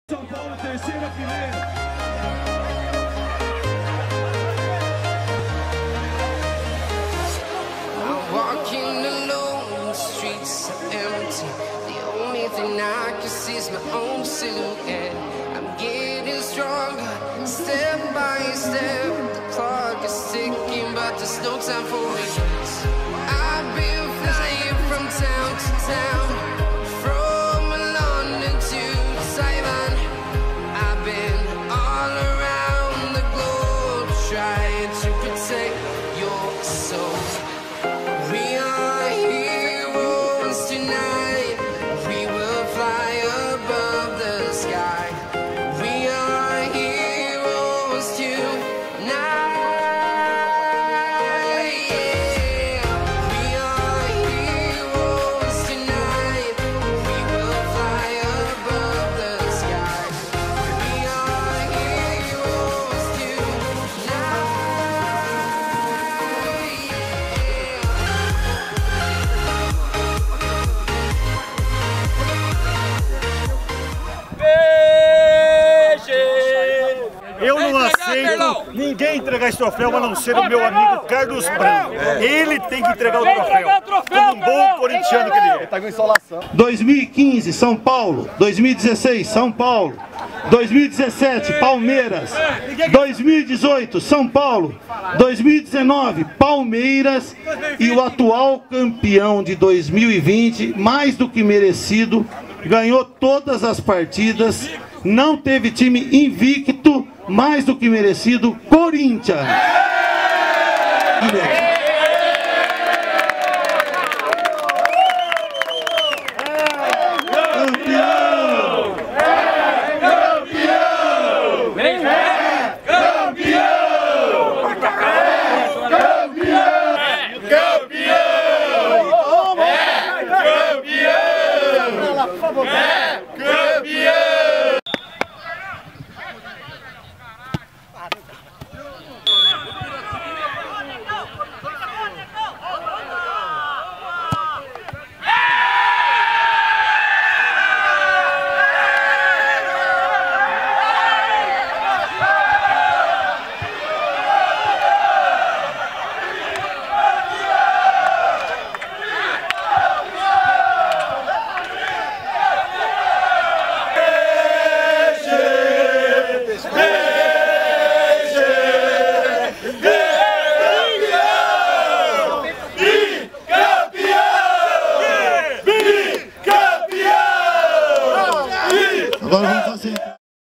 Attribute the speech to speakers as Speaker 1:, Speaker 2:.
Speaker 1: São Paulo, terceira fileira.
Speaker 2: I'm walking alone, the streets are empty. The only thing I can see is my own silhouette. I'm getting stronger, step by step. The clock is ticking, but there's no time for me. I've been flying from town to town, from London to Taiwan. I've been all around the globe, trying to protect your soul. We are heroes tonight. We will fly above the sky. We are heroes tonight.
Speaker 3: Eu não aceito ninguém entregar esse troféu a não ser o meu amigo Carlos Branco. Ele tem que entregar o troféu, como um bom corintiano que ele é. Ele tá com insolação.
Speaker 4: 2015, São Paulo. 2016, São Paulo. 2017, Palmeiras. 2018, São Paulo. 2019, Palmeiras. E o atual campeão de 2020, mais do que merecido, ganhou todas as partidas, não teve time invicto, mais do que merecido, Corinthians.